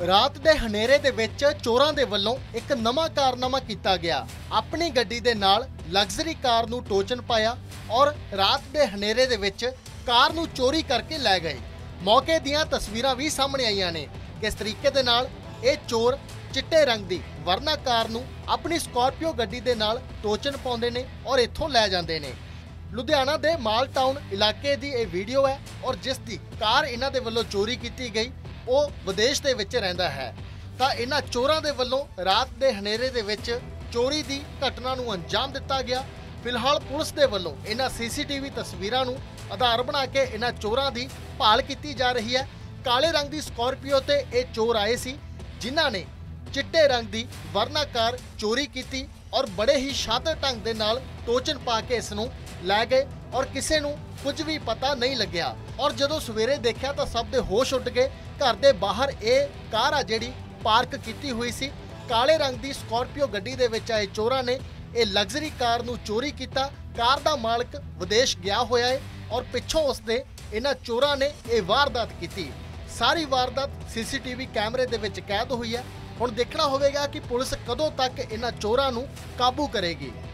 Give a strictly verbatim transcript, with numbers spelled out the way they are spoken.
ਰਾਤ ਦੇ ਹਨੇਰੇ ਦੇ ਵਿੱਚ ਚੋਰਾਂ ਦੇ ਵੱਲੋਂ ਇੱਕ ਨਵਾਂ ਕਾਰਨਾਮਾ ਕੀਤਾ ਗਿਆ। ਆਪਣੀ ਗੱਡੀ ਦੇ ਨਾਲ ਲਗਜ਼ਰੀ ਕਾਰ ਨੂੰ ਟੋਚਨ ਪਾਇਆ ਔਰ ਰਾਤ ਦੇ ਹਨੇਰੇ ਦੇ ਵਿੱਚ ਕਾਰ ਨੂੰ ਚੋਰੀ ਕਰਕੇ ਲੈ ਗਏ। ਮੌਕੇ ਦੀਆਂ ਤਸਵੀਰਾਂ ਵੀ ਸਾਹਮਣੇ ਆਈਆਂ ਨੇ। ਕਿਸ ਤਰੀਕੇ ਦੇ ਨਾਲ ਇਹ ਚੋਰ ਚਿੱਟੇ ਰੰਗ ਦੀ ਵਰਨਾ ਕਾਰ ਨੂੰ ਆਪਣੀ ਸਕਾਰਪੀਓ ਗੱਡੀ ਦੇ ਨਾਲ ਟੋਚਨ ਪਾਉਂਦੇ ਨੇ ਔਰ ਇੱਥੋਂ ਲੈ ਜਾਂਦੇ ਨੇ। ਲੁਧਿਆਣਾ ਦੇ ਮਾਲ ਟਾਊਨ ਇਲਾਕੇ ਦੀ ਇਹ ਵੀਡੀਓ ਹੈ ਔਰ ਜਿਸ ਦੀ ਕਾਰ ਇਹਨਾਂ ਦੇ ਵੱਲੋਂ ਚੋਰੀ ਕੀਤੀ ਗਈ ਉਹ ਵਿਦੇਸ਼ ਦੇ ਵਿੱਚ ਰਹਿੰਦਾ ਹੈ। ਤਾਂ ਇਹਨਾਂ ਚੋਰਾਂ ਦੇ ਵੱਲੋਂ ਰਾਤ ਦੇ ਹਨੇਰੇ ਦੇ ਵਿੱਚ ਚੋਰੀ ਦੀ ਘਟਨਾ ਨੂੰ ਅੰਜਾਮ ਦਿੱਤਾ ਗਿਆ। ਫਿਲਹਾਲ ਪੁਲਿਸ ਦੇ ਵੱਲੋਂ ਇਹਨਾਂ ਸੀਸੀਟੀਵੀ ਤਸਵੀਰਾਂ ਨੂੰ ਆਧਾਰ ਬਣਾ ਕੇ ਇਹਨਾਂ ਚੋਰਾਂ ਦੀ ਭਾਲ ਕੀਤੀ ਜਾ ਰਹੀ ਹੈ। ਕਾਲੇ ਰੰਗ ਦੀ ਸਕਾਰਪੀਓ ਤੇ ਇਹ ਚੋਰ ਆਏ ਸੀ ਜਿਨ੍ਹਾਂ ਨੇ ਚਿੱਟੇ ਰੰਗ ਦੀ ਵਰਨਾ ਕਾਰ ਚੋਰੀ ਕੀਤੀ ਔਰ ਬੜੇ ਹੀ ਸ਼ਾਤਰ ਢੰਗ ਦੇ ਨਾਲ ਟੋਚਨ ਪਾ ਕੇ ਇਸ ਨੂੰ ਲੈ ਗਏ ਔਰ ਕਿਸੇ ਨੂੰ ਕੁਝ ਵੀ ਪਤਾ ਨਹੀਂ ਲੱਗਿਆ। ਔਰ ਜਦੋਂ ਸਵੇਰੇ ਦੇਖਿਆ ਤਾਂ ਸਭ ਦੇ ਹੋਸ਼ ਉੱਡ ਗਏ। ਘਰ ਦੇ ਬਾਹਰ ਇਹ ਕਾਰ ਆ ਜਿਹੜੀ ਪਾਰਕ ਕੀਤੀ ਹੋਈ ਸੀ। ਕਾਲੇ ਰੰਗ ਦੀ ਸਕਾਰਪੀਓ ਗੱਡੀ ਦੇ ਵਿੱਚ ਆਏ ਚੋਰਾਂ ਨੇ ਇਹ ਲਗਜ਼ਰੀ ਕਾਰ ਨੂੰ ਚੋਰੀ ਕੀਤਾ। ਕਾਰ ਦਾ ਮਾਲਕ ਵਿਦੇਸ਼ ਗਿਆ ਹੋਇਆ ਹੈ ਔਰ ਪਿੱਛੋਂ ਉਸਦੇ ਇਹਨਾਂ ਚੋਰਾਂ ਨੇ ਇਹ ਵਾਰਦਾਤ ਕੀਤੀ। ਸਾਰੀ ਵਾਰਦਾਤ ਸੀਸੀਟੀਵੀ ਕੈਮਰੇ ਦੇ ਵਿੱਚ ਕੈਦ ਹੋਈ ਹੈ। ਹੁਣ ਦੇਖਣਾ ਹੋਵੇਗਾ ਕਿ ਪੁਲਿਸ ਕਦੋਂ ਤੱਕ ਇਹਨਾਂ ਚੋਰਾਂ ਨੂੰ ਕਾਬੂ ਕਰੇਗੀ।